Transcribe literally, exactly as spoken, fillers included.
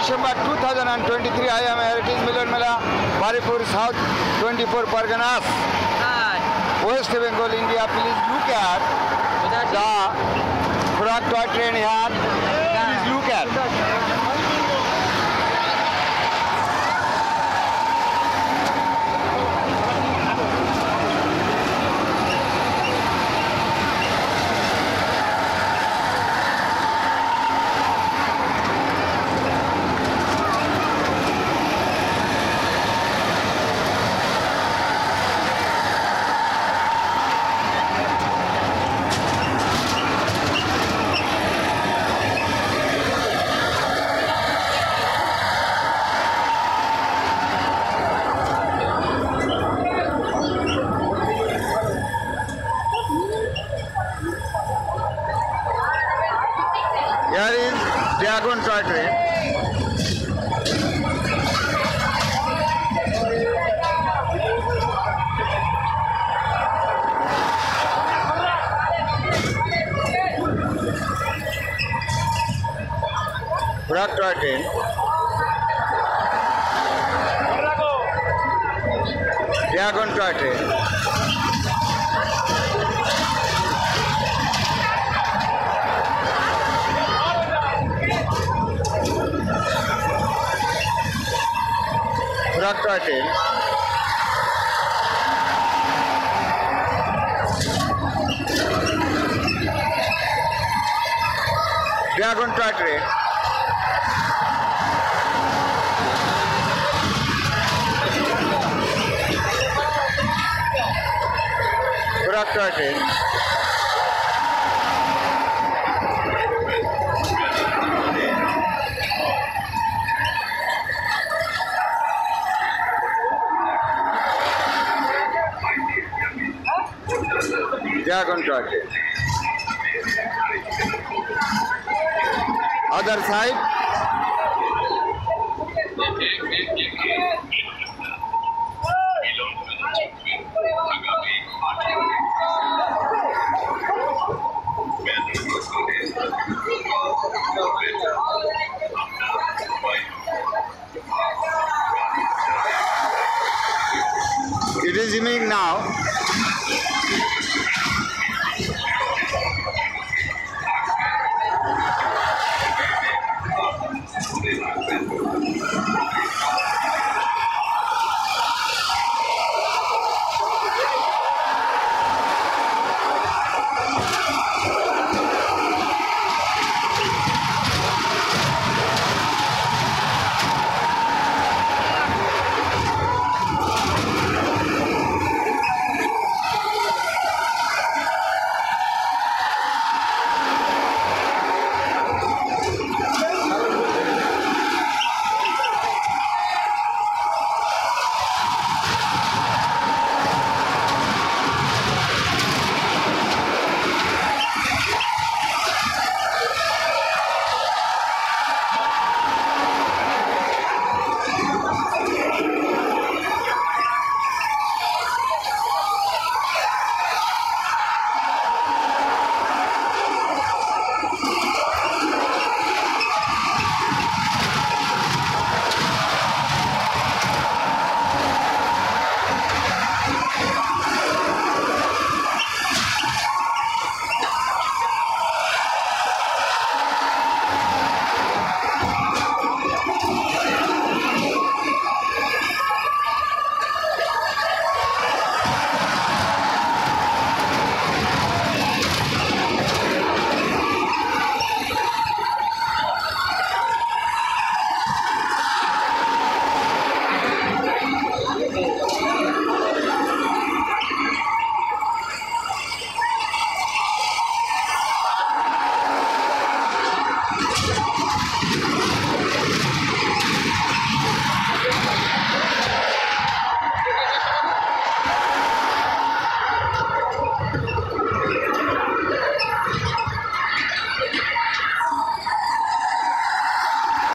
December two thousand twenty-three, I am Heritage Milan Mela, Baripur South, twenty-four Parganas, West Bengal, India. Please look at the Khurag toy train here. Please look at. Here is Dragon toy train. Khurag toy train. Dragon toy train. Khurag toy train. Dragon toy train. Khurag toy train. Dragon toy train. Other side.